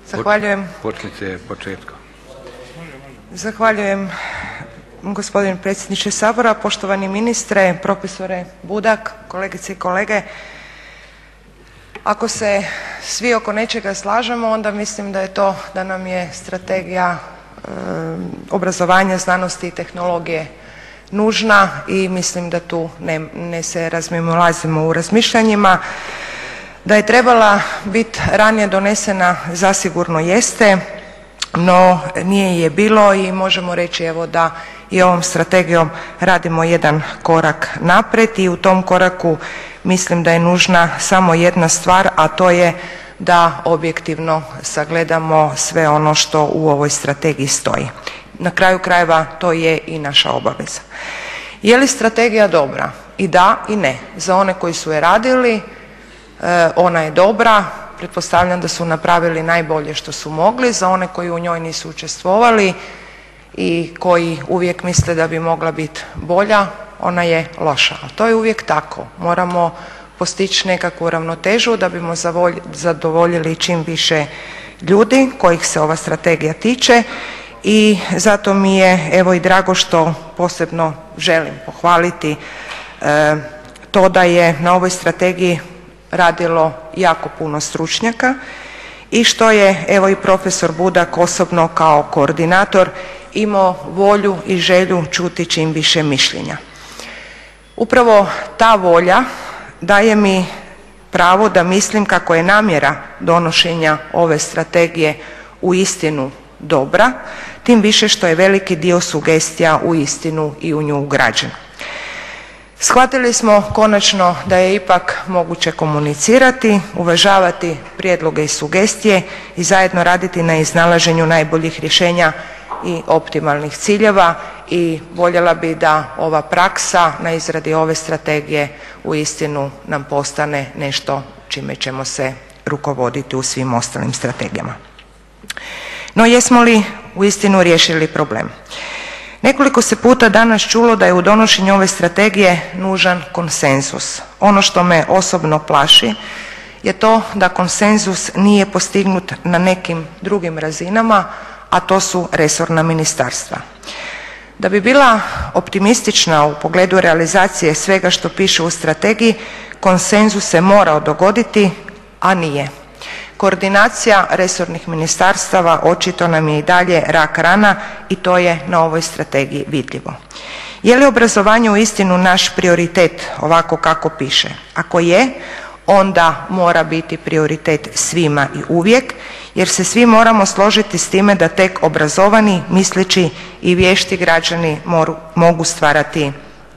Zahvaljujem. Počnite početkom. Zahvaljujem gospodine predsjedniče Sabora, poštovani ministre, profesore Budak, kolegice i kolege. Ako se svi oko nečega slažemo, onda mislim da je to da nam je strategija obrazovanja, znanosti i tehnologije nužna i mislim da tu ne se razmimoilazimo u razmišljanjima. Da je trebala biti ranije donesena zasigurno jeste, no nije je bilo i možemo reći evo da i ovom strategijom radimo jedan korak naprijed i u tom koraku mislim da je nužna samo jedna stvar, a to je da objektivno sagledamo sve ono što u ovoj strategiji stoji. Na kraju krajeva to je i naša obaveza. Je li strategija dobra? I da i ne. Za one koji su je radili ona je dobra, pretpostavljam da su napravili najbolje što su mogli. Za one koji u njoj nisu učestvovali i koji uvijek misle da bi mogla biti bolja, ona je loša. A to je uvijek tako. Moramo postići nekakvu ravnotežu da bimo zadovoljili čim više ljudi kojih se ova strategija tiče i zato mi je evo i drago što posebno želim pohvaliti to da je na ovoj strategiji radilo jako puno stručnjaka i što je evo i profesor Budak osobno kao koordinator imao volju i želju čuti čim više mišljenja. Upravo ta volja daje mi pravo da mislim kako je namjera donošenja ove strategije uistinu dobra, tim više što je veliki dio sugestija uistinu i u nju ugrađen. Shvatili smo konačno da je ipak moguće komunicirati, uvažavati prijedloge i sugestije i zajedno raditi na iznalaženju najboljih rješenja i optimalnih ciljeva i voljela bi da ova praksa na izradi ove strategije uistinu nam postane nešto čime ćemo se rukovoditi u svim ostalim strategijama. No jesmo li uistinu riješili problem? Nekoliko se puta danas čulo da je u donošenju ove strategije nužan konsenzus. Ono što me osobno plaši je to da konsenzus nije postignut na nekim drugim razinama, a to su resorna ministarstva. Da bi bila optimistična u pogledu realizacije svega što piše u strategiji, konsenzus se morao dogoditi, a nije. Koordinacija resornih ministarstava očito nam je i dalje rak rana i to je na ovoj strategiji vidljivo. Je li obrazovanje uistinu naš prioritet ovako kako piše? Ako je, onda mora biti prioritet svima i uvijek, jer se svi moramo složiti s time da tek obrazovani, misleći i vješti građani mogu stvarati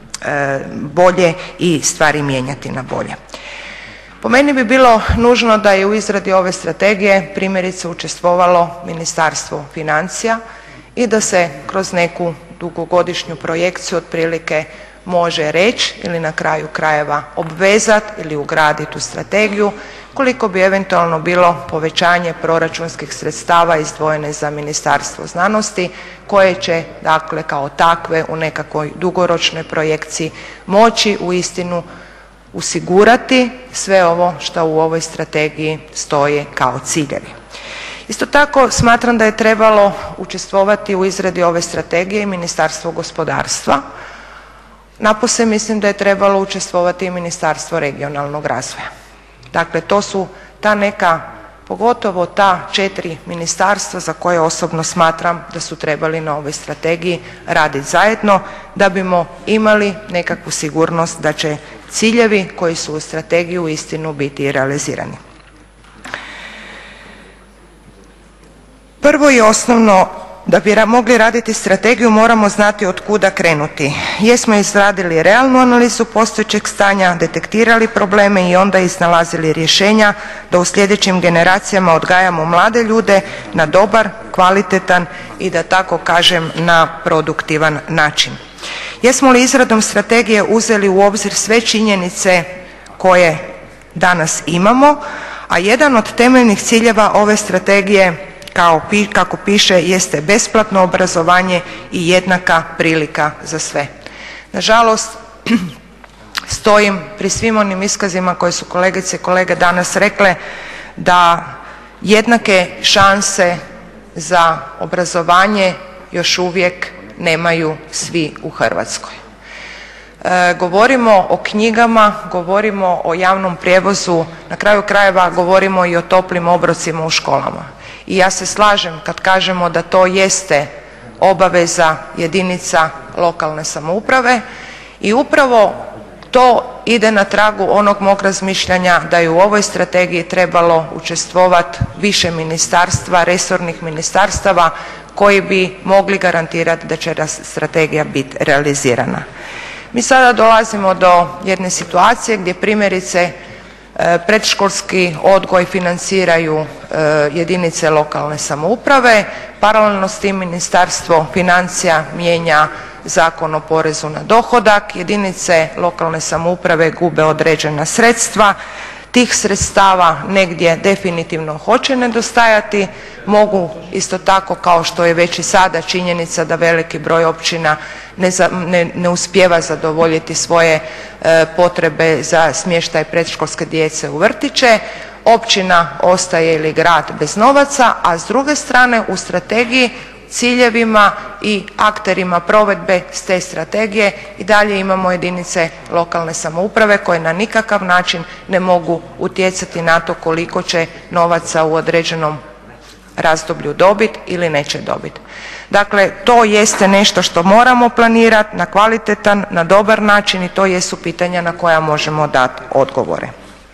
bolje i stvari mijenjati na bolje. Po meni bi bilo nužno da je u izradi ove strategije primjerice učestvovalo Ministarstvo financija i da se kroz neku dugogodišnju projekciju otprilike može reći ili na kraju krajeva obvezati ili ugraditi u strategiju koliko bi eventualno bilo povećanje proračunskih sredstava izdvojene za Ministarstvo znanosti koje će dakle kao takve u nekakvoj dugoročnoj projekciji moći uistinu osigurati sve ovo što u ovoj strategiji stoji kao ciljevi. Isto tako smatram da je trebalo učestvovati u izradi ove strategije i Ministarstvo gospodarstva. Napose mislim da je trebalo učestvovati i Ministarstvo regionalnog razvoja. Dakle, to su ta neka, pogotovo ta 4 ministarstva za koje osobno smatram da su trebali na ovoj strategiji raditi zajedno da bimo imali nekakvu sigurnost da će ciljevi koji su u strategiji uistinu biti realizirani. Prvo i osnovno, da bi mogli raditi strategiju moramo znati od kuda krenuti. Jesmo izradili realnu analizu postojećeg stanja, detektirali probleme i onda iznalazili rješenja da u sljedećim generacijama odgajamo mlade ljude na dobar, kvalitetan i da tako kažem na produktivan način. Jesmo li izradom strategije uzeli u obzir sve činjenice koje danas imamo, a jedan od temeljnih ciljeva ove strategije kako piše jeste besplatno obrazovanje i jednaka prilika za sve. Nažalost, stojim pri svim onim iskazima koje su kolegice i kolege danas rekle da jednake šanse za obrazovanje još uvijek nemaju svi u Hrvatskoj. Govorimo o knjigama, govorimo o javnom prijevozu, na kraju krajeva govorimo i o toplim obrocima u školama. I ja se slažem kad kažemo da to jeste obaveza jedinica lokalne samouprave i upravo to ide na tragu onog mog razmišljanja da je u ovoj strategiji trebalo učestvovati više ministarstva, resornih ministarstava koji bi mogli garantirati da će strategija biti realizirana. Mi sada dolazimo do jedne situacije gdje primjerice predškolski odgoj financiraju jedinice lokalne samouprave, paralelno s tim Ministarstvo financija mijenja Zakon o porezu na dohodak, jedinice lokalne samouprave gube određena sredstva, tih sredstava negdje definitivno hoće nedostajati, mogu isto tako kao što je već i sada činjenica da veliki broj općina ne uspijeva zadovoljiti svoje potrebe za smještaj predškolske djece u vrtiće, općina ostaje ili grad bez novaca, a s druge strane u strategiji, ciljevima i akterima provedbe s te strategije i dalje imamo jedinice lokalne samouprave koje na nikakav način ne mogu utjecati na to koliko će novaca u određenom razdoblju dobiti ili neće dobiti. Dakle, to jeste nešto što moramo planirati na kvalitetan, na dobar način i to jesu pitanja na koja možemo dati odgovore.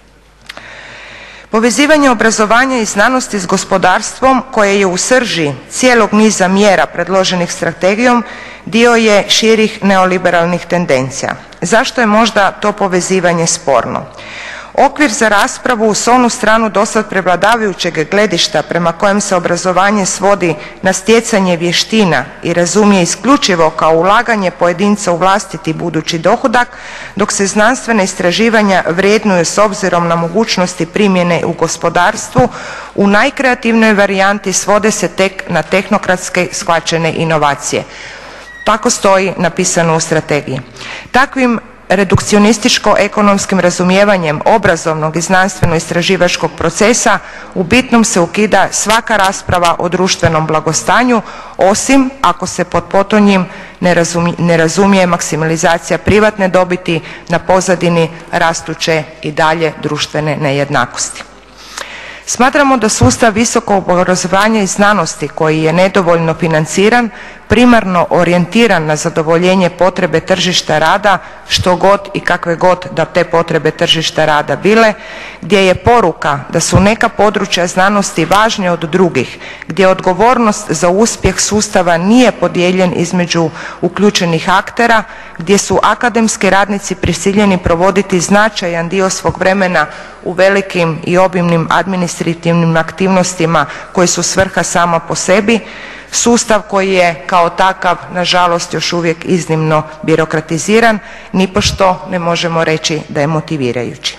Povezivanje obrazovanja i znanosti s gospodarstvom koje je u srži cijelog niza mjera predloženih strategijom dio je širih neoliberalnih tendencija. Zašto je možda to povezivanje sporno? Okvir za raspravu s onu stranu dosad prevladavajućeg gledišta prema kojem se obrazovanje svodi na stjecanje vještina i razumije isključivo kao ulaganje pojedinca u vlastiti budući dohodak, dok se znanstvena istraživanja vrednuju s obzirom na mogućnosti primjene u gospodarstvu, u najkreativnoj varijanti svode se tek na tehnokratske shvaćene inovacije. Tako stoji napisano u strategiji. Takvim redukcionističko-ekonomskim razumijevanjem obrazovnog i znanstveno-istraživačkog procesa u bitnom se ukida svaka rasprava o društvenom blagostanju, osim ako se pod potonjim ne razumije maksimalizacija privatne dobiti na pozadini rastuće i dalje društvene nejednakosti. Smatramo da sustav visokog obrazovanja i znanosti koji je nedovoljno financiran, primarno orijentiran na zadovoljenje potrebe tržišta rada, što god i kakve god da te potrebe tržišta rada bile, gdje je poruka da su neka područja znanosti važnija od drugih, gdje odgovornost za uspjeh sustava nije podijeljen između uključenih aktera, gdje su akademski radnici prisiljeni provoditi značajan dio svog vremena u velikim i obimnim administrativnim aktivnostima koje su svrha sama po sebi, sustav koji je kao takav nažalost još uvijek iznimno birokratiziran, nipošto ne možemo reći da je motivirajući.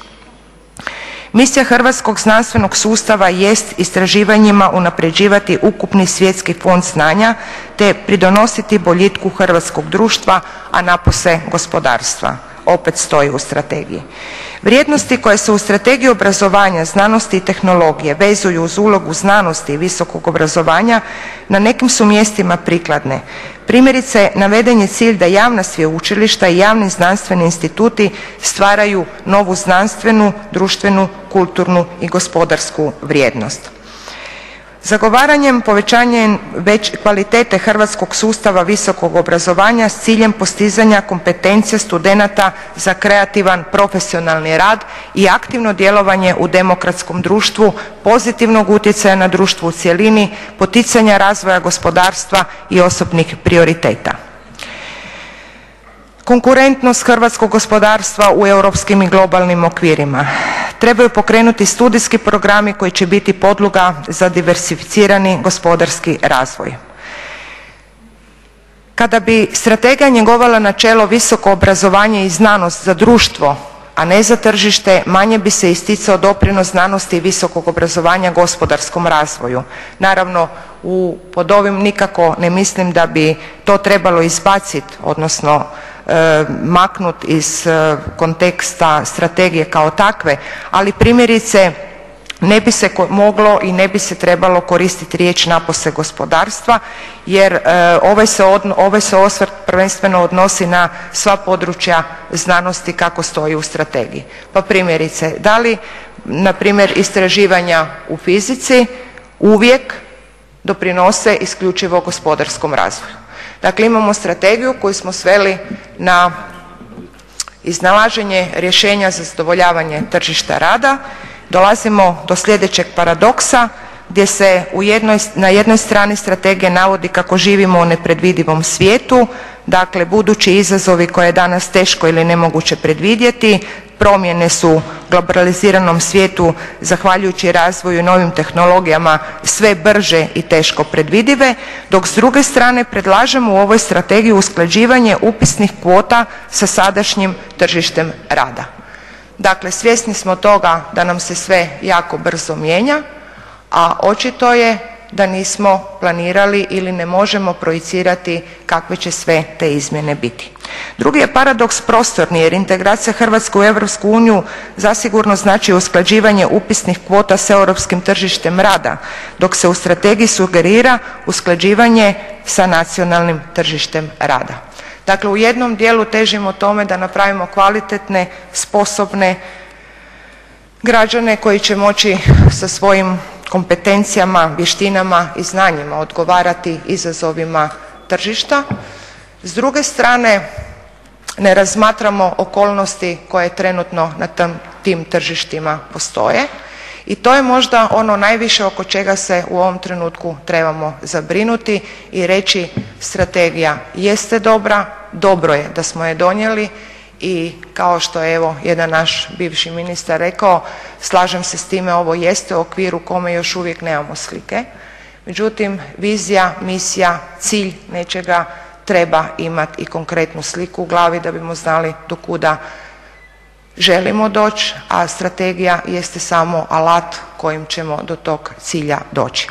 Misija hrvatskog znanstvenog sustava jest istraživanjima unapređivati ukupni svjetski fond znanja te pridonositi boljitku hrvatskog društva, a napose gospodarstva. Opet stoji u strategiji. Vrijednosti koje se u strategiji obrazovanja, znanosti i tehnologije vezuju uz ulogu znanosti i visokog obrazovanja na nekim su mjestima prikladne. Primjerice, naveden je cilj da javna sveučilišta i javni znanstveni instituti stvaraju novu znanstvenu, društvenu, kulturnu i gospodarsku vrijednost. Zagovaranjem povećanja kvalitete hrvatskog sustava visokog obrazovanja s ciljem postizanja kompetencija studenata za kreativan profesionalni rad i aktivno djelovanje u demokratskom društvu, pozitivnog utjecaja na društvo u cjelini, poticanja razvoja gospodarstva i osobnih prioriteta. Konkurentnost hrvatskog gospodarstva u europskim i globalnim okvirima. Trebaju pokrenuti studijski programi koji će biti podloga za diversificirani gospodarski razvoj. Kada bi strategija njegovala načelo visoko obrazovanje i znanost za društvo, a ne za tržište, manje bi se isticao doprinos znanosti i visokog obrazovanja gospodarskom razvoju. Naravno, pod ovim nikako ne mislim da bi to trebalo izbaciti, odnosno maknut iz konteksta strategije kao takve, ali primjerice ne bi se moglo i ne bi se trebalo koristiti riječ napose gospodarstva, jer ovaj se osvrt prvenstveno odnosi na sva područja znanosti kako stoji u strategiji. Pa primjerice, da li na primjer istraživanja u fizici uvijek doprinose isključivo gospodarskom razvoju? Dakle, imamo strategiju koju smo sveli na iznalaženje rješenja za zadovoljavanje tržišta rada. Dolazimo do sljedećeg paradoksa gdje se na jednoj strani strategije navodi kako živimo u nepredvidivom svijetu, dakle budući izazovi koje je danas teško ili nemoguće predvidjeti, promjene su u globaliziranom svijetu zahvaljujući razvoju i novim tehnologijama sve brže i teško predvidive, dok s druge strane predlažemo u ovoj strategiji usklađivanje upisnih kvota sa sadašnjim tržištem rada. Dakle, svjesni smo toga da nam se sve jako brzo mijenja, a očito je da nismo planirali ili ne možemo projicirati kakve će sve te izmjene biti. Drugi je paradoks prostorni, jer integracija Hrvatske u Europsku uniju zasigurno znači usklađivanje upisnih kvota s europskim tržištem rada, dok se u strategiji sugerira usklađivanje sa nacionalnim tržištem rada. Dakle, u jednom dijelu težimo tome da napravimo kvalitetne, sposobne građane koji će moći sa svojim kompetencijama, vještinama i znanjima odgovarati izazovima tržišta. S druge strane, ne razmatramo okolnosti koje trenutno na tim tržištima postoje i to je možda ono najviše oko čega se u ovom trenutku trebamo zabrinuti i reći strategija jeste dobra, dobro je da smo je donijeli i kao što je evo jedan naš bivši ministar rekao, slažem se s time, ovo jeste u okviru kome još uvijek nemamo slike. Međutim, vizija, misija, cilj nečega treba imati i konkretnu sliku u glavi da bimo znali do kuda želimo doći, a strategija jeste samo alat kojim ćemo do tog cilja doći.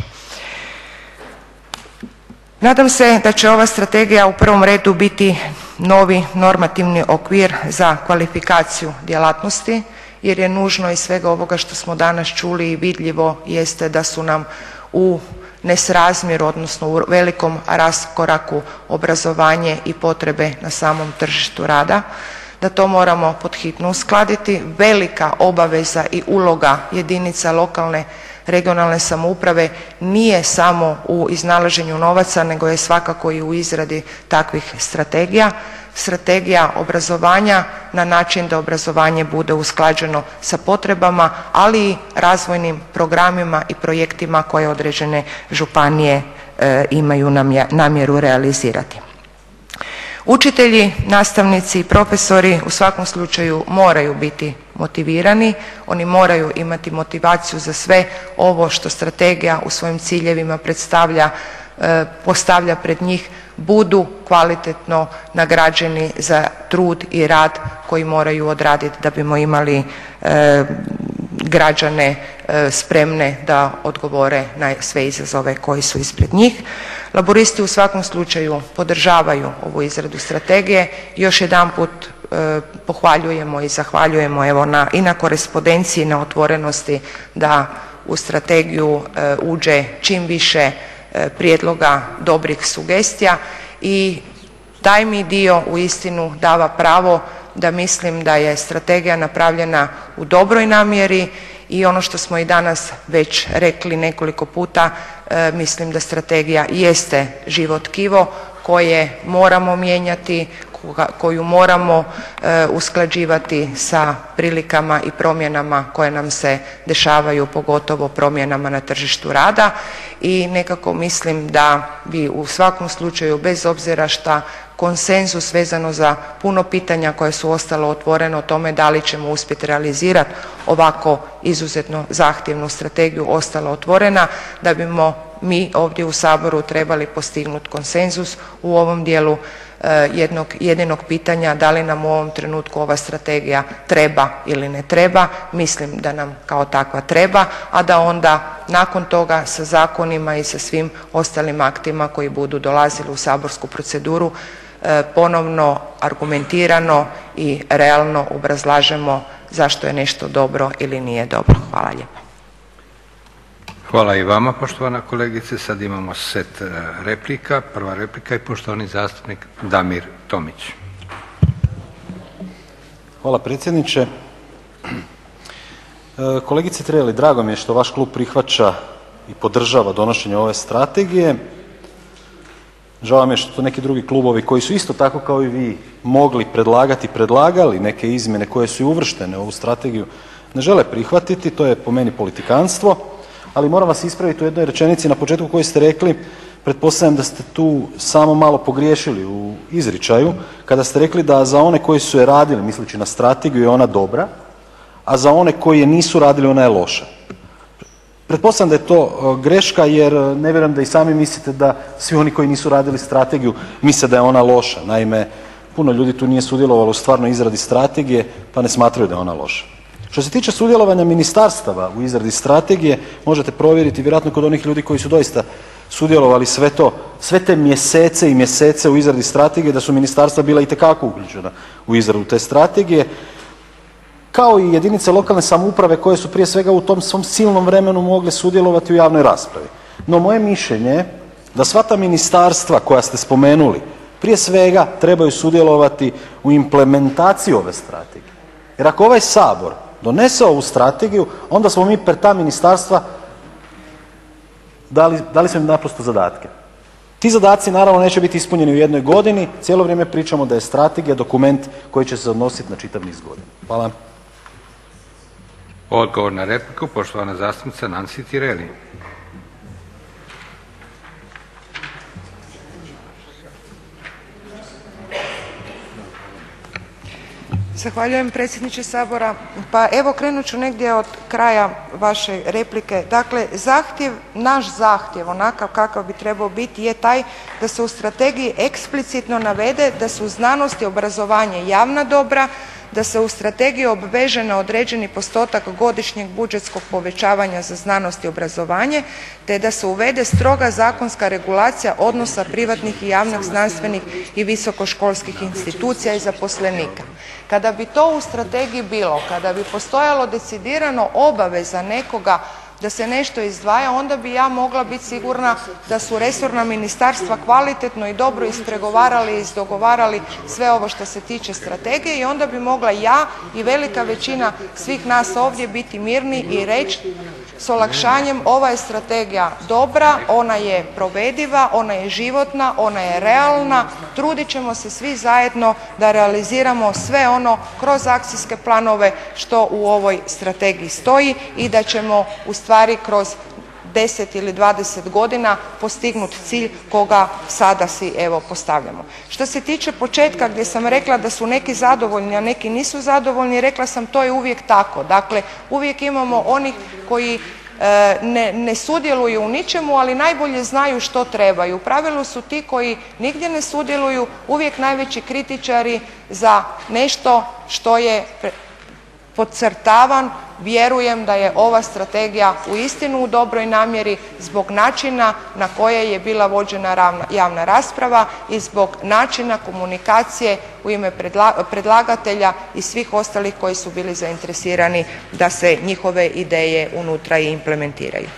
Nadam se da će ova strategija u prvom redu biti novi normativni okvir za kvalifikaciju djelatnosti, jer je nužno iz svega ovoga što smo danas čuli i vidljivo jeste da su nam u nesrazmjeru, odnosno u velikom raskoraku obrazovanje i potrebe na samom tržištu rada, da to moramo pod hitno uskladiti. Velika obaveza i uloga jedinica lokalne, regionalne samouprave nije samo u iznalaženju novaca, nego je svakako i u izradi takvih strategija. Strategija obrazovanja na način da obrazovanje bude usklađeno sa potrebama, ali i razvojnim programima i projektima koje određene županije imaju namjeru realizirati. Učitelji, nastavnici i profesori u svakom slučaju moraju biti motivirani, oni moraju imati motivaciju za sve ovo što strategija u svojim ciljevima postavlja pred njih, budu kvalitetno nagrađeni za trud i rad koji moraju odraditi da bimo imali građane spremne da odgovore na sve izazove koji su ispred njih. Laburisti u svakom slučaju podržavaju ovu izradu strategije. Još jedanput pohvaljujemo i zahvaljujemo i na korespondenciji, na otvorenosti da u strategiju uđe čim više prijedloga, dobrih sugestija i taj mi dio uistinu dava pravo da mislim da je strategija napravljena u dobroj namjeri i ono što smo i danas već rekli nekoliko puta, mislim da strategija jeste živo tkivo koje moramo mijenjati, koju moramo usklađivati sa prilikama i promjenama koje nam se dešavaju, pogotovo promjenama na tržištu rada i nekako mislim da bi u svakom slučaju, bez obzira šta konsenzus vezano za puno pitanja koje su ostalo otvoreno o tome da li ćemo uspjeti realizirati ovako izuzetno zahtjevnu strategiju ostala otvorena, da bimo mi ovdje u Saboru trebali postignuti konsenzus u ovom dijelu jednog jedinog pitanja da li nam u ovom trenutku ova strategija treba ili ne treba. Mislim da nam kao takva treba, a da onda nakon toga sa zakonima i sa svim ostalim aktima koji budu dolazili u saborsku proceduru ponovno argumentirano i realno obrazlažemo zašto je nešto dobro ili nije dobro. Hvala lijepa. Hvala i vama poštovana kolegice. Sad imamo set replika. Prva replika je poštovani zastupnik Damir Tomić. Hvala predsjedniče. Kolegice Tireli, drago mi je što vaš klub prihvaća i podržava donošenje ove strategije. Žao mi je što neki drugi klubovi koji su isto tako kao i vi mogli predlagati, predlagali neke izmjene koje su i uvrštene u ovu strategiju, ne žele prihvatiti. To je po meni politikanstvo. Ali moram vas ispraviti u jednoj rečenici na početku koju ste rekli, pretpostavljam da ste tu samo malo pogriješili u izričaju, kada ste rekli da za one koji su je radili, misleći na strategiju, je ona dobra, a za one koji je nisu radili ona je loša. Pretpostavljam da je to greška jer ne vjerujem da i sami mislite da svi oni koji nisu radili strategiju misle da je ona loša. Naime, puno ljudi tu nije sudjelovalo u stvarnoj izradi strategije pa ne smatraju da je ona loša. Što se tiče sudjelovanja ministarstava u izradi strategije, možete provjeriti vjerojatno kod onih ljudi koji su doista sudjelovali sve te mjesece i mjesece u izradi strategije, da su ministarstva bila itekako uključena u izradu te strategije, kao i jedinice lokalne samouprave koje su prije svega u tom svom silnom vremenu mogle sudjelovati u javnoj raspravi. No moje mišljenje je da sva ta ministarstva koja ste spomenuli prije svega trebaju sudjelovati u implementaciji ove strategije. Jer ako ovaj Sabor donese ovu strategiju, onda smo mi pred ta ministarstva dali smo im naprosto zadatke. Ti zadaci naravno neće biti ispunjeni u jednoj godini, cijelo vrijeme pričamo da je strategija dokument koji će se odnositi na čitav niz godina. Hvala. Odgovor na repliku, poštovana zastupnica Nansi Tireli. Zahvaljujem predsjedniče Sabora. Pa evo krenut ću negdje od kraja vaše replike. Dakle, naš zahtjev onakav kakav bi trebao biti je taj da se u strategiji eksplicitno navede da su znanost i obrazovanje javna dobra, da se u strategiji obveže na određeni postotak godišnjeg budžetskog povećavanja za znanost i obrazovanje, te da se uvede stroga zakonska regulacija odnosa privatnih i javnih znanstvenih i visokoškolskih institucija i zaposlenika. Kada bi to u strategiji bilo, kada bi postojalo decidirano obaveza nekoga da se nešto izdvaja, onda bi ja mogla biti sigurna da su resorna ministarstva kvalitetno i dobro ispregovarali i izdogovarali sve ovo što se tiče strategije i onda bi mogla ja i velika većina svih nas ovdje biti mirni i reći s olakšanjem ova je strategija dobra, ona je provediva, ona je životna, ona je realna, trudit ćemo se svi zajedno da realiziramo sve ono kroz akcijske planove što u ovoj strategiji stoji i da ćemo u stvari kroz 10 ili 20 godina postignuti cilj koga sada si evo postavljamo. Što se tiče početka gdje sam rekla da su neki zadovoljni, a neki nisu zadovoljni, rekla sam to je uvijek tako. Dakle, uvijek imamo onih koji ne sudjeluju u ničemu, ali najbolje znaju što trebaju. U pravilu su ti koji nigdje ne sudjeluju uvijek najveći kritičari za nešto što je podcrtavan. Vjerujem da je ova strategija uistinu u dobroj namjeri zbog načina na koje je bila vođena javna rasprava i zbog načina komunikacije u ime predlagatelja i svih ostalih koji su bili zainteresirani da se njihove ideje unutra i implementiraju.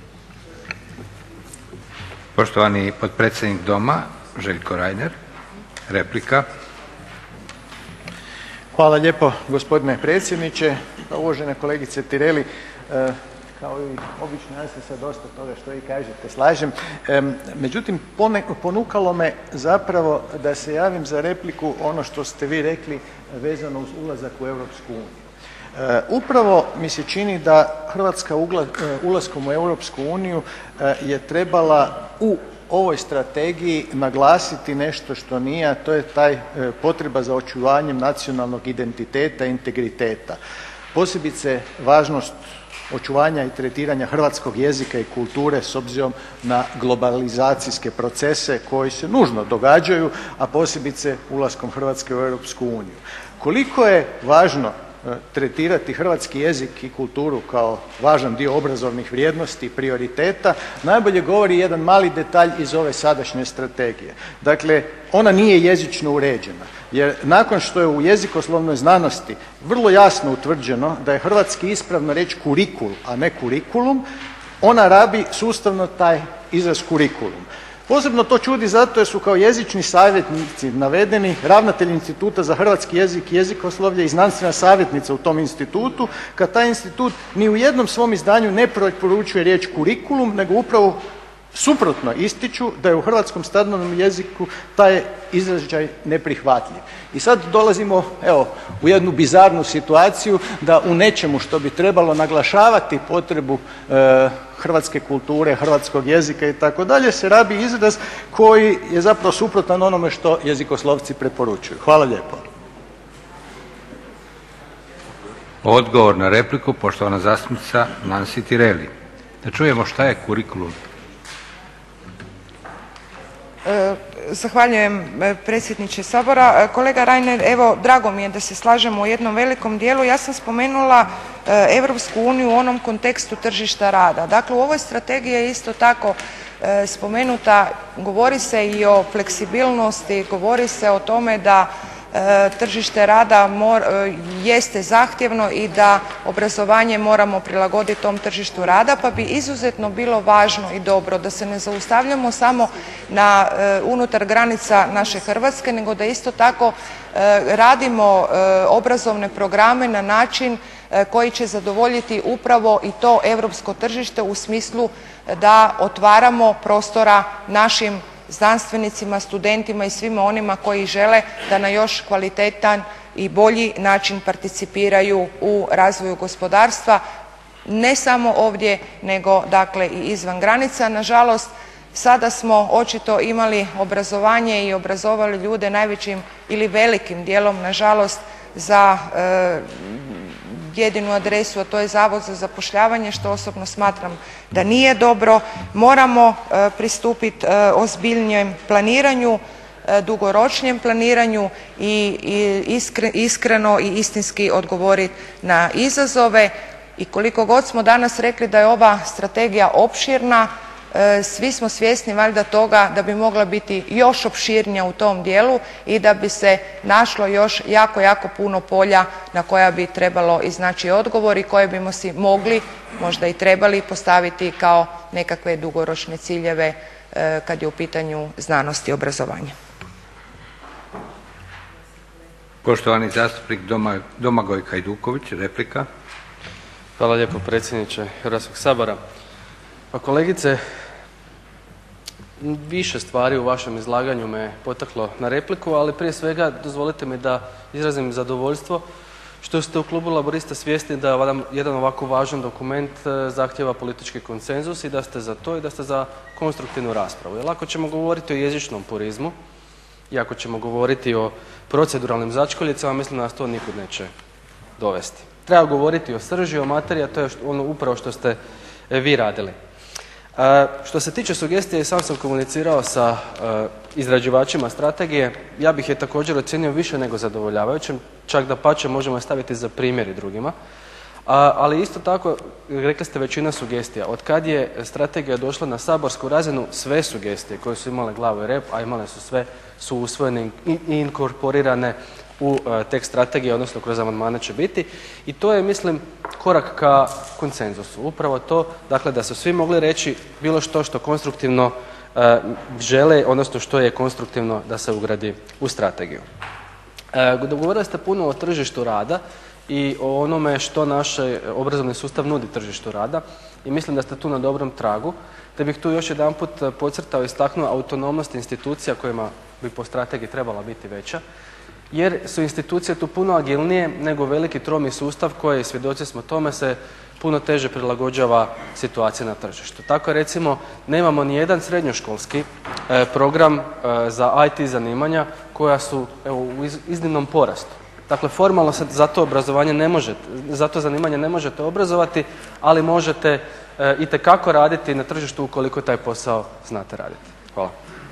Poštovani potpredsjednik Doma, Željko Reiner, replika. Hvala lijepo gospodine predsjedniče. Uvažena kolegice Tireli, kao i obično ja se sa dosta toga što vi kažete slažem. Međutim, ponukalo me zapravo da se javim za repliku ono što ste vi rekli vezano uz ulazak u Europsku uniju. Upravo mi se čini da Hrvatska ulaskom u Europsku uniju je trebala u ovoj strategiji naglasiti nešto što nije, a to je taj potreba za očuvanjem nacionalnog identiteta i integriteta. Posebice važnost očuvanja i tretiranja hrvatskog jezika i kulture s obzirom na globalizacijske procese koji se nužno događaju, a posebice ulaskom Hrvatske u Europsku uniju. Koliko je važno tretirati hrvatski jezik i kulturu kao važan dio obrazovnih vrijednosti i prioriteta najbolje govori jedan mali detalj iz ove sadašnje strategije. Dakle, ona nije jezično uređena jer nakon što je u jezikoslovnoj znanosti vrlo jasno utvrđeno da je hrvatski ispravno reći kurikul, a ne kurikulum, ona rabi sustavno taj izraz kurikulum. Posebno to čudi zato jer su kao jezični savjetnici navedeni ravnatelj Instituta za hrvatski jezik i jezikoslovlje i znanstvena savjetnica u tom institutu, kad taj institut ni u jednom svom izdanju ne preporučuje riječ kurikulum, nego upravo suprotno ističu da je u hrvatskom standardnom jeziku taj izražaj neprihvatljiv. I sad dolazimo u jednu bizarnu situaciju da u nečemu što bi trebalo naglašavati potrebu hrvatske kulture, hrvatskog jezika itd. se rabi izraz koji je zapravo suprotan onome što jezikoslovci preporučuju. Hvala lijepo. Odgovor na repliku, poštovana zastupnica Nansi Tireli. Da čujemo šta je kurikulum. Zahvaljujem predsjedniče Sabora. Kolega Reiner, evo drago mi je da se slažemo u jednom velikom dijelu. Ja sam spomenula Europsku uniju u onom kontekstu tržišta rada. Dakle, u ovoj strategiji je isto tako spomenuta, govori se i o fleksibilnosti, govori se o tome da tržište rada jeste zahtjevno i da obrazovanje moramo prilagoditi tom tržištu rada, pa bi izuzetno bilo važno i dobro da se ne zaustavljamo samo na unutar granica naše Hrvatske, nego da isto tako radimo obrazovne programe na način koji će zadovoljiti upravo i to europsko tržište u smislu da otvaramo prostora našim znanstvenicima, studentima i svima onima koji žele da na još kvalitetan i bolji način participiraju u razvoju gospodarstva, ne samo ovdje nego dakle i izvan granica. Nažalost, sada smo očito imali obrazovanje i obrazovali ljude najvećim ili velikim dijelom nažalost za jedinu adresu, a to je Zavod za zapošljavanje, što osobno smatram da nije dobro. Moramo pristupiti ozbiljnijem planiranju, dugoročnijem planiranju i iskreno i istinski odgovoriti na izazove. I koliko god smo danas rekli da je ova strategija opširna, svi smo svjesni valjda toga da bi mogla biti još opširnija u tom dijelu i da bi se našlo još jako, jako puno polja na koja bi trebalo iznaći odgovor i koje bimo si mogli, možda i trebali postaviti kao nekakve dugoročne ciljeve kad je u pitanju znanost i obrazovanje. Poštovani zastupnik Domagoj Hajduković, replika. Hvala lijepo predsjedniče Hrvatskog sabora. Pa kolegice, više stvari u vašem izlaganju me potaklo na repliku, ali prije svega dozvolite mi da izrazim zadovoljstvo što ste u klubu Laburista svjesni da jedan ovako važan dokument zahtjeva politički konsenzus i da ste za to i da ste za konstruktivnu raspravu. Jer ako ćemo govoriti o jezičnom purizmu i ako ćemo govoriti o proceduralnim začkoljicama, mislim da nas to nikud neće dovesti. Treba govoriti o srži, o materiji, a to je ono upravo što ste vi radili. Što se tiče sugestije, sam sam komunicirao sa izrađivačima strategije, ja bih je također ocijenio više nego zadovoljavajućim, čak dapače možemo je staviti za primjer i drugima, ali isto tako rekli ste većina sugestija. Od kad je strategija došla na saborsku razinu, sve sugestije koje su imale glavu i rep, a imale su sve, su usvojene i inkorporirane u tekst strategije, odnosno kroz amandmane će biti i to je mislim korak ka konsenzusu. Upravo to, dakle da su svi mogli reći bilo što konstruktivno žele, odnosno što je konstruktivno da se ugradi u strategiju. Govorili ste puno o tržištu rada i o onome što naš obrazovni sustav nudi tržištu rada i mislim da ste tu na dobrom tragu, te bih tu još jedanput podcrtao i istaknuo autonomnost institucija kojima bi po strategiji trebala biti veća, jer su institucije tu puno agilnije nego veliki tromi sustav koji, svjedoci smo tome, se puno teže prilagođava situaciji na tržištu. Tako recimo nemamo ni jedan srednjoškolski program za IT zanimanja koja su u iznimnom porastu. Dakle, formalno se za to obrazovanje ne možete, za to zanimanje ne možete obrazovati, ali možete itekako raditi na tržištu ukoliko taj posao znate raditi. Hvala.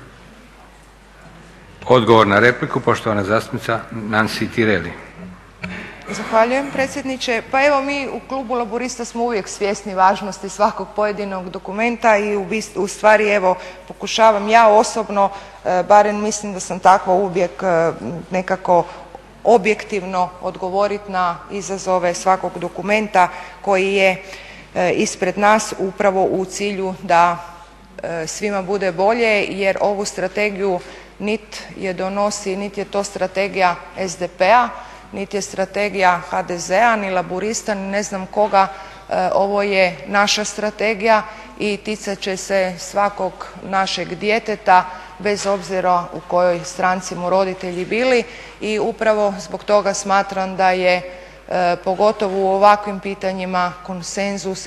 Odgovor na repliku, poštovana zastupnica Nansi Tireli. Zahvaljujem predsjedniče. Pa evo mi u klubu Laburista smo uvijek svjesni važnosti svakog pojedinog dokumenta i u stvari evo pokušavam ja osobno, barem mislim da sam takva uvijek nekako objektivno odgovoriti na izazove svakog dokumenta koji je ispred nas upravo u cilju da svima bude bolje, jer ovu strategiju niti je donosi, niti je to strategija SDP-a, niti je strategija HDZ-a, ni Laburista, ni ne znam koga. Ovo je naša strategija i ticat će se svakog našeg djeteta bez obzira u kojoj stranci mu roditelji bili i upravo zbog toga smatram da je pogotovo u ovakvim pitanjima konsenzus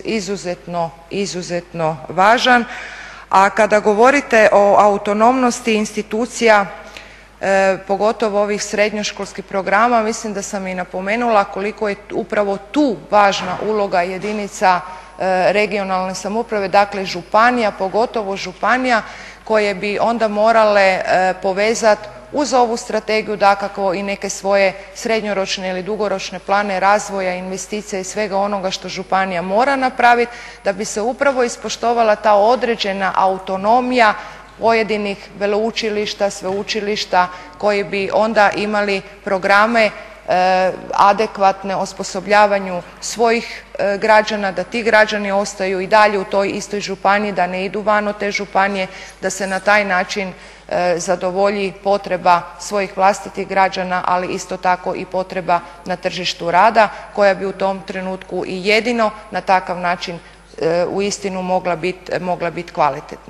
izuzetno važan. A kada govorite o autonomnosti institucija, pogotovo ovih srednjoškolskih programa, mislim da sam i napomenula koliko je upravo tu važna uloga jedinica regionalne samouprave, dakle županija, pogotovo županija koje bi onda morale povezati uz ovu strategiju dakako i neke svoje srednjoročne ili dugoročne plane razvoja, investicija i svega onoga što županija mora napraviti da bi se upravo ispoštovala ta određena autonomija pojedinih veleučilišta, sveučilišta koji bi onda imali programe adekvatne osposobljavanju svojih građana, da ti građani ostaju i dalje u toj istoj županiji, da ne idu van od te županije, da se na taj način zadovolji potreba svojih vlastitih građana, ali isto tako i potreba na tržištu rada koja bi u tom trenutku i jedino na takav način uistinu mogla biti kvalitetna.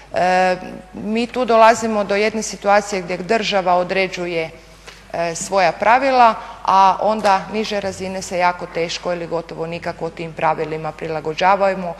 Mi tu dolazimo do jedne situacije gdje država određuje svoja pravila, a onda niže razine se jako teško ili gotovo nikako tim pravilima prilagođavaju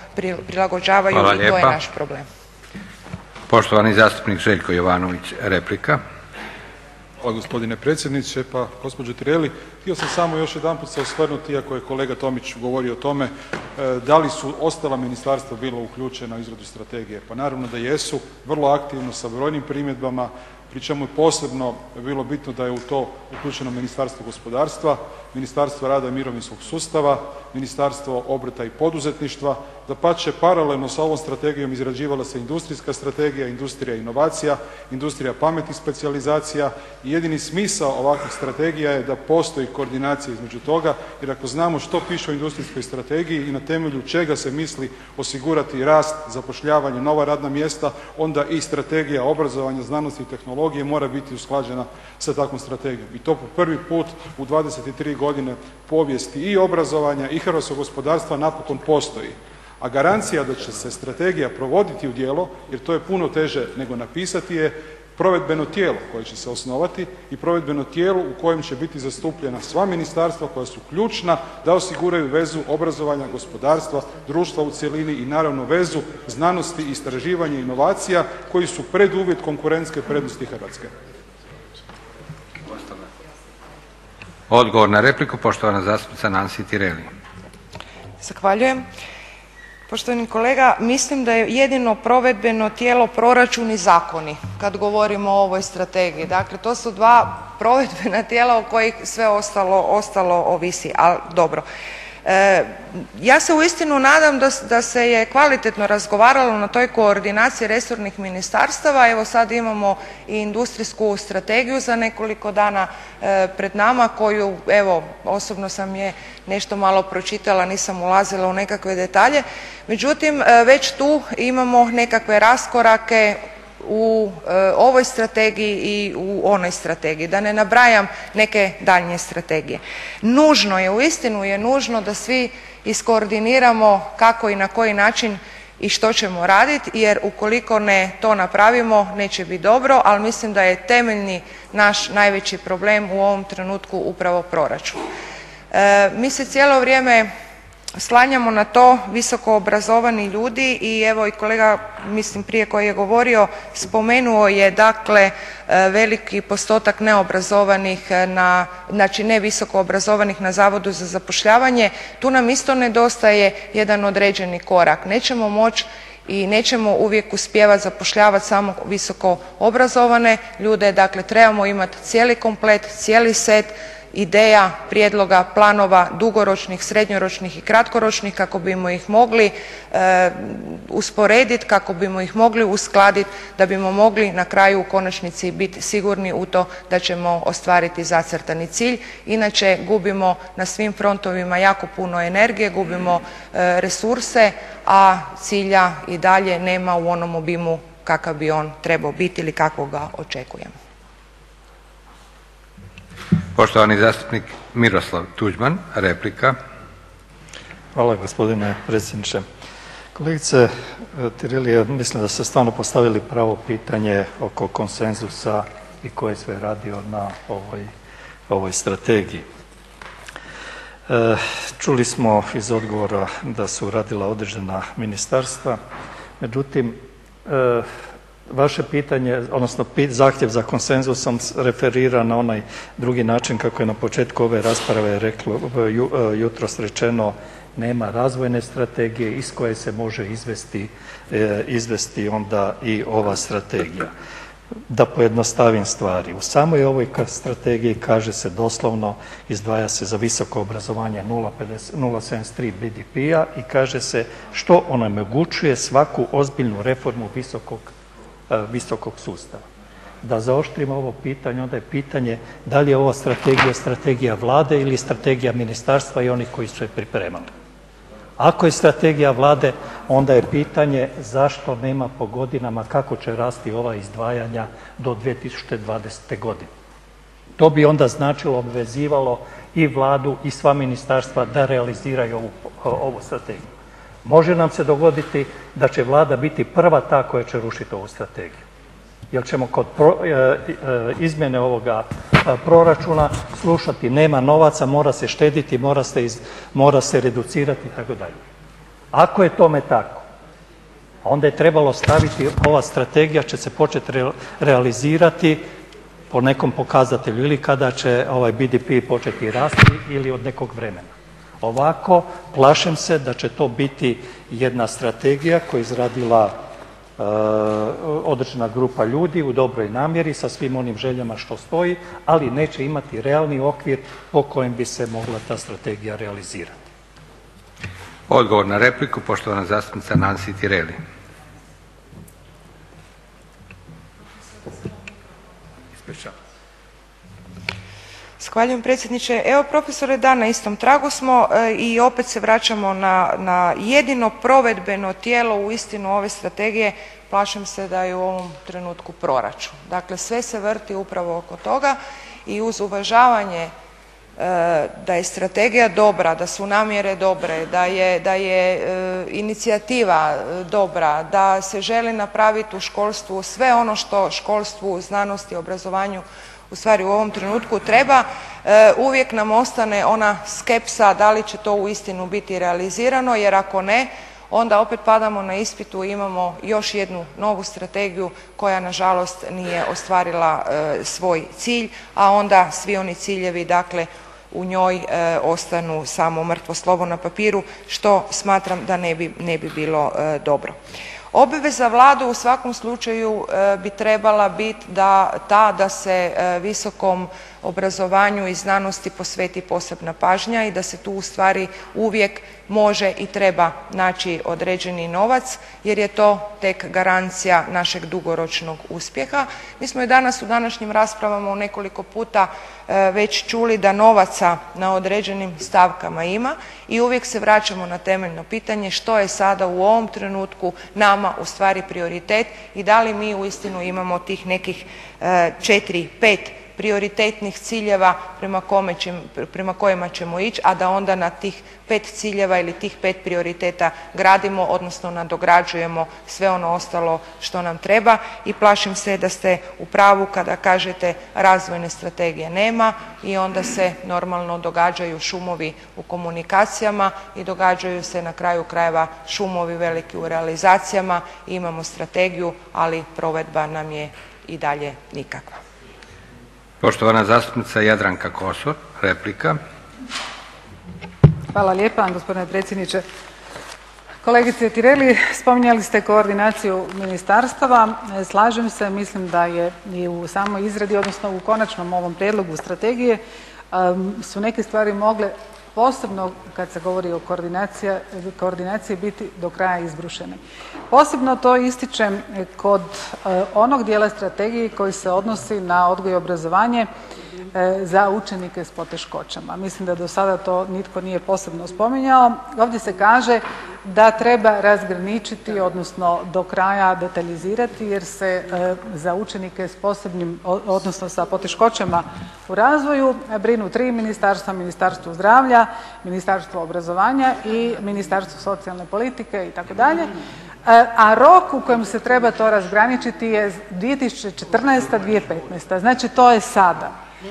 i to je naš problem. Poštovani zastupnik Željko Jovanović, replika. Hvala gospodine predsjedniče. Pa gospođo Tireli, htio sam samo još jedanput se osvrnuti, iako je kolega Tomić govorio o tome, da li su ostala ministarstva bila uključena u izradu strategije. Pa naravno da jesu, vrlo aktivno sa brojnim primjedbama, pri čemu je posebno bilo bitno da je u to uključeno Ministarstvo gospodarstva, Ministarstvo rada i mirovinskog sustava, Ministarstvo obrta i poduzetništva. Dapače, paralelno sa ovom strategijom izrađivala se industrijska strategija, industrija inovacija, industrija pametnih specijalizacija i jedini smisao ovakvih strategija je da postoji koordinacija između toga, jer ako znamo što piše o industrijskoj strategiji i na temelju čega se misli osigurati rast, zapošljavanje, nova radna mjesta, onda i strategija obrazovanja, znanosti i tehnologije mora biti usklađena sa takvom strategijom. I to po prvi put u 23 godine povijesti i obrazovanja i hrvatskog gospodarstva napokon postoji. A garancija da će se strategija provoditi u djelo, jer to je puno teže nego napisati, je provedbeno tijelo koje će se osnovati i provedbeno tijelo u kojem će biti zastupljena sva ministarstva koja su ključna da osiguraju vezu obrazovanja, gospodarstva, društva u cjelini i naravno vezu znanosti, istraživanja i inovacija koji su preduvjet konkurentske prednosti Hrvatske. Odgovor na repliku, poštovana zastupnica Nansi Tireli. Zahvaljujem. Poštovani kolega, mislim da je jedino provedbeno tijelo proračun i zakoni kad govorimo o ovoj strategiji. Dakle, to su dva provedbena tijela o kojih sve ostalo ovisi, ali dobro. Ja se uistinu nadam da se je kvalitetno razgovaralo na toj koordinaciji resornih ministarstava. Evo sad imamo i industrijsku strategiju za nekoliko dana pred nama koju evo osobno sam je nešto malo pročitala, nisam ulazila u nekakve detalje. Međutim, već tu imamo nekakve raskorake u ovoj strategiji i u onoj strategiji, da ne nabrajam neke daljnje strategije. Nužno je, uistinu je nužno da svi iskoordiniramo kako i na koji način i što ćemo raditi, jer ukoliko ne to napravimo neće biti dobro, ali mislim da je temeljni naš najveći problem u ovom trenutku upravo proračun. Mi se cijelo vrijeme slanjamo na to visoko obrazovani ljudi i evo i kolega mislim prije koji je govorio spomenuo je dakle veliki postotak neobrazovanih, znači ne visoko obrazovanih na Zavodu za zapošljavanje. Tu nam isto nedostaje jedan određeni korak. Nećemo moći i nećemo uvijek uspijevati zapošljavati samo visoko obrazovane ljude, dakle trebamo imati cijeli komplet, cijeli set ideja, prijedloga, planova dugoročnih, srednjoročnih i kratkoročnih kako bismo ih mogli usporediti, kako bismo ih mogli uskladiti, da bismo mogli na kraju u konačnici biti sigurni u to da ćemo ostvariti zacrtani cilj. Inače gubimo na svim frontovima jako puno energije, gubimo resurse, a cilja i dalje nema u onom obimu kakav bi on trebao biti ili kakvog ga očekujemo. Poštovani zastupnik Miroslav Tuđman, replika. Hvala gospodine predsjedniče. Kolegice Tireli, mislim da ste stvarno postavili pravo pitanje oko konsenzusa i ko je sve radio na ovoj strategiji. Čuli smo iz odgovora da su radila određena ministarstva, međutim vaše pitanje, odnosno zahtjev za konsenzusom referira na onaj drugi način kako je na početku ove rasprave jutros rečeno, nema razvojne strategije iz koje se može izvesti onda i ova strategija. Da pojednostavim stvari, u samoj ovoj strategiji kaže se doslovno, izdvaja se za visoko obrazovanje 0,73 BDP-a i kaže se što onemogućuje svaku ozbiljnu reformu visokog sustava. Da zaoštrimo ovo pitanje, onda je pitanje da li je ova strategija Vlade ili strategija ministarstva i onih koji su je pripremali. Ako je strategija Vlade, onda je pitanje zašto nema po godinama kako će rasti ova izdvajanja do 2020. godine. To bi onda značilo, obvezivalo i Vladu i sva ministarstva da realiziraju ovu strategiju. Može nam se dogoditi da će Vlada biti prva ta koja će rušiti ovu strategiju. Jer ćemo kod izmjene ovoga proračuna slušati nema novaca, mora se štediti, mora se reducirati itd. Ako je tome tako, onda je trebalo staviti ova strategija će se početi realizirati po nekom pokazatelju ili kada će ovaj BDP početi rasti ili od nekog vremena. Ovako, plašim se da će to biti jedna strategija koju je izradila određena grupa ljudi u dobroj namjeri sa svim onim željama što stoji, ali neće imati realni okvir po kojem bi se mogla ta strategija realizirati. Odgovor na repliku, poštovana zastupnica Nansi Tireli. Zahvaljujem predsjedniče. Evo profesore, da, na istom tragu smo i opet se vraćamo na jedino provedbeno tijelo uistinu ove strategije. Plašim se da je u ovom trenutku proračun. Dakle, sve se vrti upravo oko toga i uz uvažavanje da je strategija dobra, da su namjere dobre, da je inicijativa dobra, da se želi napraviti u školstvu sve ono što školstvu, znanosti, obrazovanju ustvari u ovom trenutku treba, uvijek nam ostane ona skepsa da li će to uistinu biti realizirano, jer ako ne, onda opet padamo na ispitu i imamo još jednu novu strategiju koja nažalost nije ostvarila svoj cilj, a onda svi oni ciljevi dakle u njoj ostanu samo mrtvo slovo na papiru, što smatram da ne bi bilo dobro. Obveza Vlade u svakom slučaju bi trebala biti da se visokom obrazovanju i znanosti posveti posebna pažnja i da se tu ustvari uvijek može i treba naći određeni novac jer je to tek garancija našeg dugoročnog uspjeha. Mi smo i danas u današnjim raspravama u nekoliko puta već čuli da novaca na određenim stavkama ima i uvijek se vraćamo na temeljno pitanje što je sada u ovom trenutku nama ustvari prioritet i da li mi uistinu imamo tih nekih 4-5 prioritetnih ciljeva prema kojima ćemo ići, a da onda na tih 5 ciljeva ili tih 5 prioriteta gradimo, odnosno nadograđujemo sve ono ostalo što nam treba. I plašim se da ste u pravu kada kažete razvojne strategije nema i onda se normalno događaju šumovi u komunikacijama i događaju se na kraju krajeva šumovi veliki u realizacijama. Imamo strategiju, ali provedba nam je i dalje nikakva. Poštovana zastupnica Jadranka Kosor, replika. Hvala lijepa gospodine predsjedniče. Kolegice Tireli, spominjali ste koordinaciju ministarstava. Slažem se, mislim da je i u samoj izradi, odnosno u konačnom ovom prijedlogu strategije su neke stvari mogle, posebno kad se govori o koordinaciji, biti do kraja izbrušene. Posebno to ističem kod onog dijela strategije koji se odnosi na odgoj i obrazovanje za učenike s poteškoćama. Mislim da do sada to nitko nije posebno spominjao. Ovdje se kaže da treba razgraničiti, odnosno do kraja detaljizirati jer se za učenike s posebnim, odnosno sa poteškoćama u razvoju brinu 3 ministarstva: Ministarstvo zdravlja, Ministarstvo obrazovanja i Ministarstvo socijalne politike itd. A rok u kojem se treba to razgraničiti je 2014.-2015. Znači to je sada.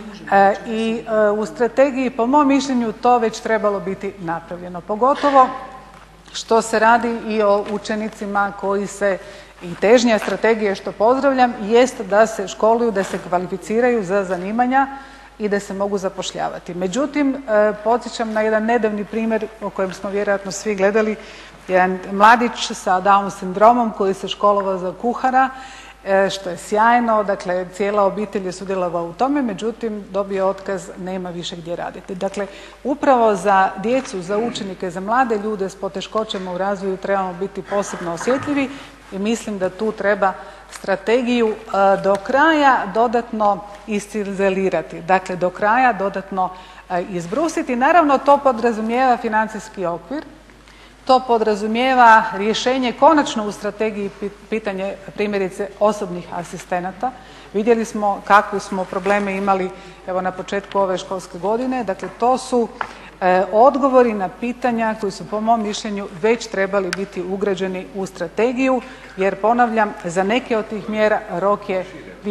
I u strategiji po mom mišljenju to već trebalo biti napravljeno, pogotovo što se radi i o učenicima koji se, i težnja strategije što pozdravljam jest da se školuju, da se kvalificiraju za zanimanja i da se mogu zapošljavati. Međutim, podsjećam na jedan nedavni primjer o kojem smo vjerojatno svi gledali, jedan mladić sa Down sindromom koji se školovao za kuhara, što je sjajno, dakle cijela obitelj je sudjelovala u tome, međutim dobio otkaz, nema više gdje raditi. Dakle, upravo za djecu, za učenike, za mlade ljude s poteškoćama u razvoju trebamo biti posebno osjetljivi i mislim da tu treba strategiju do kraja dodatno iscizelirati, dakle do kraja dodatno izbrusiti. Naravno, to podrazumijeva financijski okvir, to podrazumijeva rješenje konačno u strategiji pitanje primjerice osobnih asistenata. Vidjeli smo kakve smo probleme imali evo na početku ove školske godine. Dakle, to su odgovori na pitanja koji su po mom mišljenju već trebali biti ugrađeni u strategiju jer ponavljam, za neke od tih mjera rok je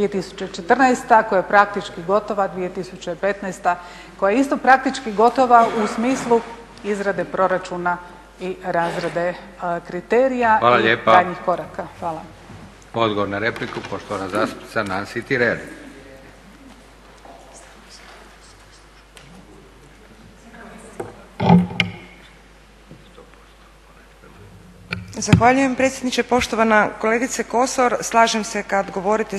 2014. koja je praktički gotova, 2015. koja je isto praktički gotova u smislu izrade proračuna i razrade kriterija i daljnjih koraka. Hvala. Odgovor na repliku, poštovana zastupnica Nansi Tireli. Zahvaljujem predsjedniče. Poštovana kolegice Kosor, slažem se kad govorite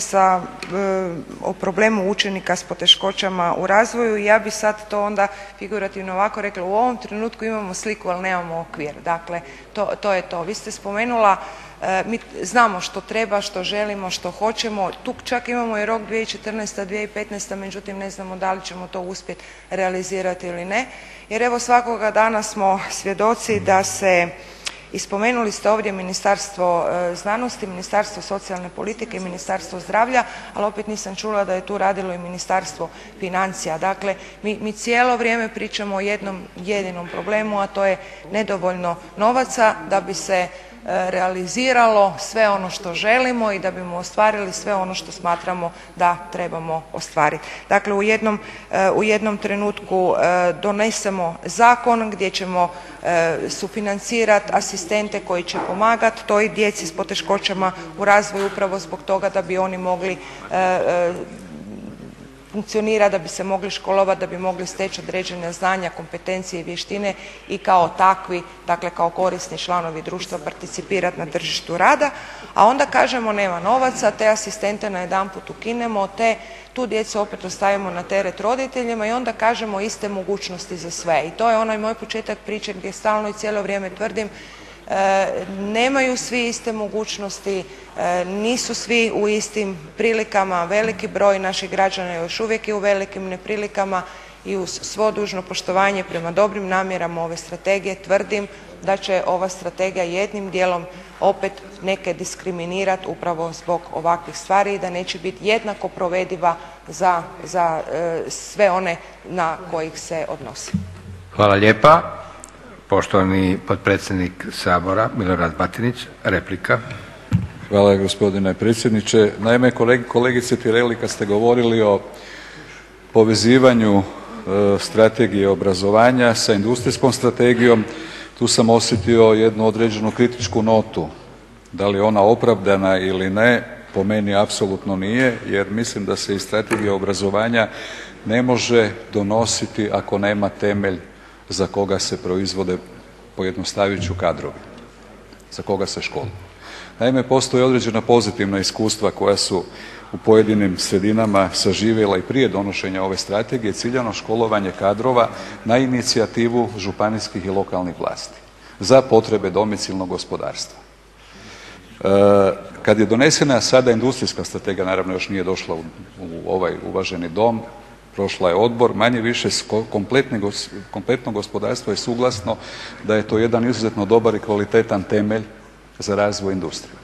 o problemu učenika s poteškoćama u razvoju. Ja bi sad to onda figurativno ovako rekla, u ovom trenutku imamo sliku ali nemamo okvir. Dakle, to je to. Vi ste spomenula, mi znamo što treba, što želimo, što hoćemo. Tu čak imamo i rok 2014.-2015. međutim ne znamo da li ćemo to uspjeti realizirati ili ne. Jer evo svakoga dana smo svjedoci da se, i spomenuli ste ovdje Ministarstvo znanosti, Ministarstvo socijalne politike i Ministarstvo zdravlja, ali opet nisam čula da je tu radilo i Ministarstvo financija. Dakle, mi cijelo vrijeme pričamo o jednom jedinom problemu, a to je nedovoljno novaca da bi se realiziralo sve ono što želimo i da bismo ostvarili sve ono što smatramo da trebamo ostvariti. Dakle, u jednom trenutku donesemo zakon gdje ćemo sufinancirati asistente koji će pomagati toj djeci s poteškoćama u razvoju upravo zbog toga da bi oni mogli funkcionirati, da bi se mogli školovati, da bi mogli steći određene znanja, kompetencije i vještine i kao takvi, dakle kao korisni članovi društva participirati na tržištu rada. A onda kažemo nema novaca, te asistente najedanput ukinemo, tu djecu opet ostavimo na teret roditeljima i onda kažemo iste mogućnosti za sve. I to je onaj moj početak priče gdje stalno i cijelo vrijeme tvrdim nemaju svi iste mogućnosti, nisu svi u istim prilikama, veliki broj naših građana još uvijek je u velikim neprilikama i uz svo dužno poštovanje prema dobrim namjerama ove strategije tvrdim da će ova strategija jednim dijelom opet neke diskriminirati upravo zbog ovakvih stvari i da neće biti jednako provediva za sve one na kojih se odnosi. Hvala lijepa. Poštovani potpredsjednik Sabora Milorad Batinić, replika. Hvala gospodine predsjedniče. Naime, kolegice Tireli, kad ste govorili o povezivanju strategije obrazovanja sa industrijskom strategijom, tu sam osjetio jednu određenu kritičku notu. Da li je ona opravdana ili ne, po meni apsolutno nije, jer mislim da se i strategija obrazovanja ne može donositi ako nema temelj za koga se proizvode, pojednostavit ću, kadrovi, za koga se školuju. Naime, postoje određena pozitivna iskustva koja su u pojedinim sredinama saživjela i prije donošenja ove strategije, ciljano školovanje kadrova na inicijativu županijskih i lokalnih vlasti za potrebe domicilnog gospodarstva. Kad je donesena sada industrijska strategija, naravno još nije došla u ovaj uvaženi dom, prošla je odbor, manje-više kompletno gospodarstvo je suglasno da je to jedan izuzetno dobar i kvalitetan temelj za razvoj industrije.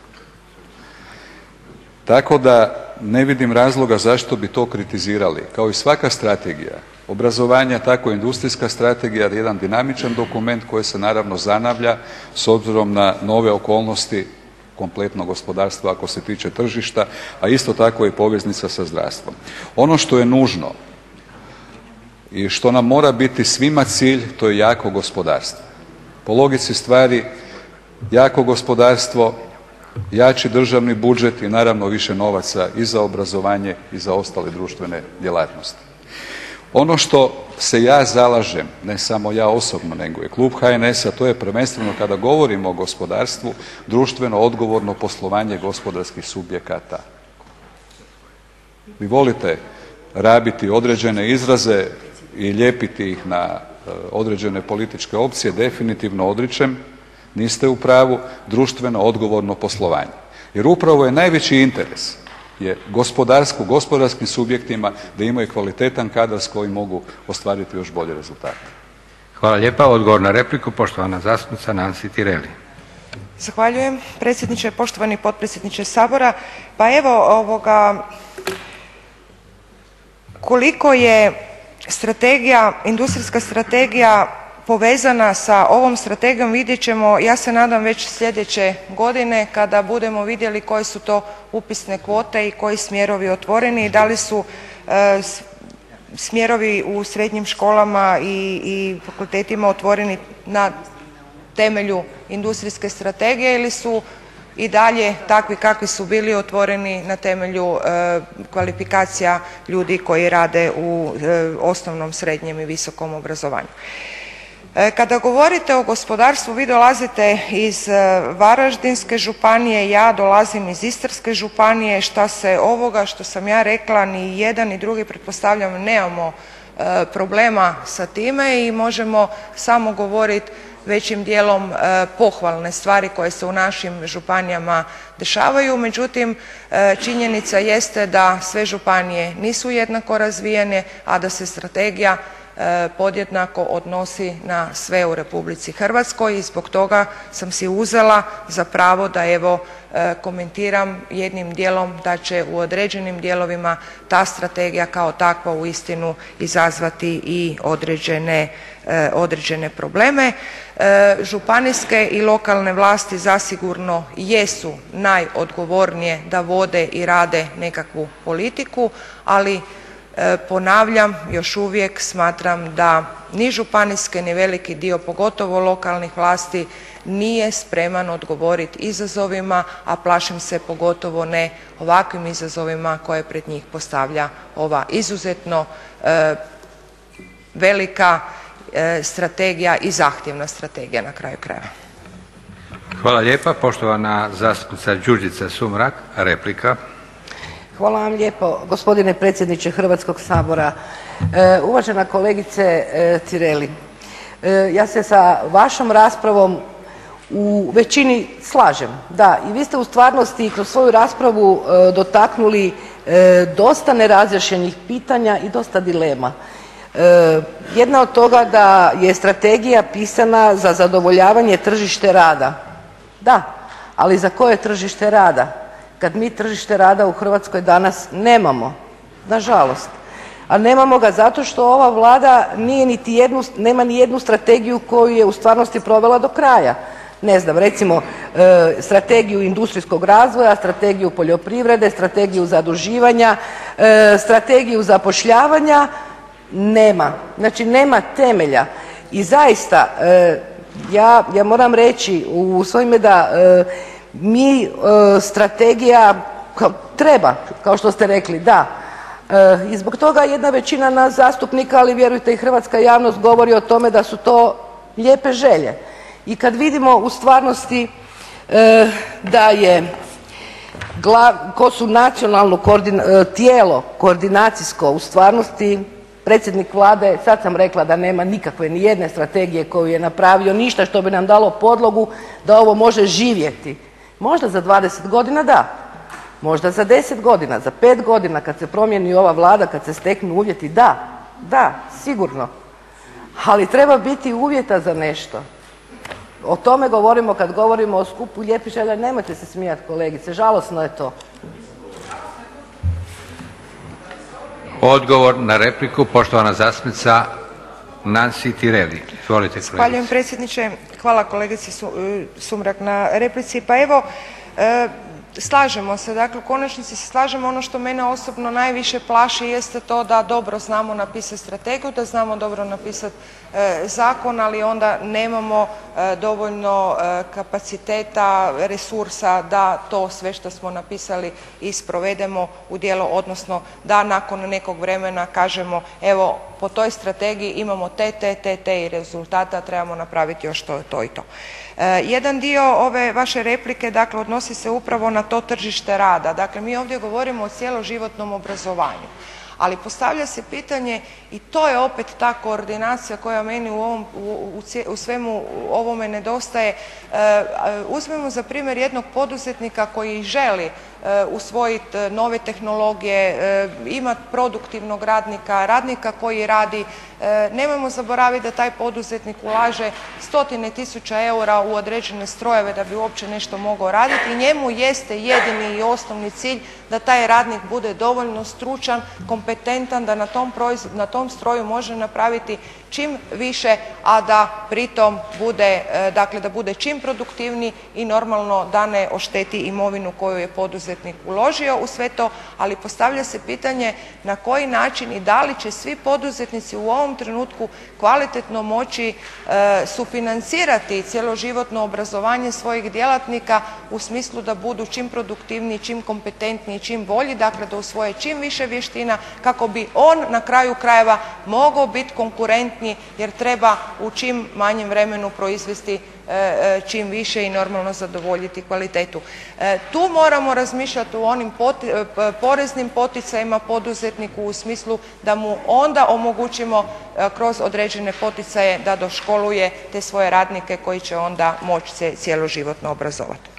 Tako da ne vidim razloga zašto bi to kritizirali. Kao i svaka strategija obrazovanja, tako i industrijska strategija je jedan dinamičan dokument koji se naravno zanavlja s obzirom na nove okolnosti kompletno gospodarstvo ako se tiče tržišta, a isto tako i poveznica sa zdravstvom. Ono što je nužno i što nam mora biti svima cilj, to je jako gospodarstvo. Po logici stvari, jako gospodarstvo, jači državni budžet i naravno više novaca i za obrazovanje i za ostale društvene djelatnosti. Ono što se ja zalažem, ne samo ja osobno, nego i klub HNS-a, to je prvenstveno kada govorimo o gospodarstvu, društveno odgovorno poslovanje gospodarskih subjekata. Vi volite rabiti određene izraze i lijepiti ih na određene političke opcije, definitivno odričem, niste u pravu, društveno odgovorno poslovanje. Jer upravo je najveći interes je gospodarskim subjektima da imaju kvalitetan kadar s kojim mogu ostvariti još bolje rezultate. Hvala lijepa. Odgovor na repliku, poštovana zastupnica Nansi Tireli. Zahvaljujem predsjedniče, poštovani potpredsjedniče Sabora. Pa evo, koliko je industrijska strategija povezana sa ovom strategijom vidjet ćemo, ja se nadam, već sljedeće godine kada budemo vidjeli koje su to upisne kvote i koji smjerovi otvoreni i da li su smjerovi u srednjim školama i fakultetima otvoreni na temelju industrijske strategije ili su i dalje takvi kakvi su bili otvoreni na temelju kvalifikacija ljudi koji rade u osnovnom, srednjem i visokom obrazovanju. Kada govorite o gospodarstvu, vi dolazite iz Varaždinske županije, ja dolazim iz Istarske županije. Šta se ovoga što sam ja rekla, ni jedan ni drugi, pretpostavljam, nemamo problema sa time i možemo samo govoriti većim dijelom pohvalne stvari koje se u našim županijama dešavaju. Međutim, činjenica jeste da sve županije nisu jednako razvijene, a da se strategija podjednako odnosi na sve u Republici Hrvatskoj i zbog toga sam si uzela za pravo da evo komentiram jednim dijelom da će u određenim dijelovima ta strategija kao takva uistinu izazvati i određene probleme. Županijske i lokalne vlasti zasigurno jesu najodgovornije da vode i rade nekakvu politiku, ali ponavljam, još uvijek smatram da ni županijske ni veliki dio, pogotovo lokalnih vlasti, nije spreman odgovoriti izazovima, a plašim se pogotovo ne ovakvim izazovima koje pred njih postavlja ova izuzetno velika strategija i zahtjevna strategija na kraju krajeva. Hvala lijepa. Poštovana zastupnica Đurđica Sumrak, replika. Hvala vam lijepo, gospodine predsjedniče Hrvatskog sabora. Uvažena kolegice Tireli, ja se sa vašom raspravom u većini slažem. Da, i vi ste u stvarnosti kroz svoju raspravu dotaknuli dosta nerazjašnjenih pitanja i dosta dilema. Jedna od toga da je strategija pisana za zadovoljavanje tržište rada. Da, ali za koje tržište rada? Kad mi tržište rada u Hrvatskoj danas nemamo, nažalost. A nemamo ga zato što ova Vlada nema ni jednu strategiju koju je u stvarnosti provela do kraja. Ne znam, recimo strategiju industrijskog razvoja, strategiju poljoprivrede, strategiju zaduživanja, strategiju zapošljavanja, nema. Znači nema temelja. I zaista, ja moram reći u svoje ime da mi strategija treba, kao što ste rekli, da. I zbog toga jedna većina nas zastupnika, ali vjerujte i hrvatska javnost govori o tome da su to lijepe želje. I kad vidimo u stvarnosti da je ko su nacionalno tijelo koordinacijsko u stvarnosti predsjednik Vlade, sad sam rekla da nema nikakve ni jedne strategije koju je napravio, ništa što bi nam dalo podlogu da ovo može živjeti. Možda za 20 godina da, možda za 10 godina, za 5 godina kad se promijeni ova Vlada, kad se steknu uvjeti, da, sigurno. Ali treba biti uvjeta za nešto. O tome govorimo kad govorimo o skupu lijepih želja. Nemojte se smijati kolegice, žalosno je to. Odgovor na repliku, poštovana zastupnica Nansi Tireli. Izvolite kolegice. Zahvaljujem predsjedniče. Hvala kolegici Sumrak na replici. Pa evo, slažemo se, dakle u konačnici se slažemo. Ono što mene osobno najviše plaši jeste to da dobro znamo napisati strategiju, da znamo dobro napisati zakon, ali onda nemamo dovoljno kapaciteta, resursa da to sve što smo napisali i sprovedemo u djelo, odnosno da nakon nekog vremena kažemo evo po toj strategiji imamo te i rezultata, trebamo napraviti još to i to. Jedan dio ove vaše replike dakle odnosi se upravo na to tržište rada. Dakle mi ovdje govorimo o cjeloživotnom obrazovanju, ali postavlja se pitanje i to je opet ta koordinacija koja meni u svemu ovome nedostaje. Uzmemo za primjer jednog poduzetnika koji želi usvojiti nove tehnologije, imati produktivnog radnika koji radi. Nemojmo zaboraviti da taj poduzetnik ulaže stotine tisuća eura u određene strojeve da bi uopće nešto mogao raditi i njemu jeste jedini i osnovni cilj da taj radnik bude dovoljno stručan, kompetentan, da na tom stroju može napraviti čim više, a da pritom bude, dakle da bude čim produktivniji i normalno da ne ošteti imovinu koju je poduzetnik uložio u sve to. Ali postavlja se pitanje na koji način i da li će svi poduzetnici u ovom trenutku kvalitetno moći sufinancirati cjeloživotno obrazovanje svojih djelatnika u smislu da budu čim produktivniji, čim kompetentniji, čim bolji, dakle da usvoje čim više vještina kako bi on na kraju krajeva mogao biti konkurentniji jer treba u čim manjem vremenu proizvesti čim više i normalno zadovoljiti kvalitetu. Tu moramo razmišljati o onim poreznim poticajima poduzetniku u smislu da mu onda omogućimo kroz određene poticaje da doškoluje te svoje radnike koji će onda moći se cjeloživotno obrazovati.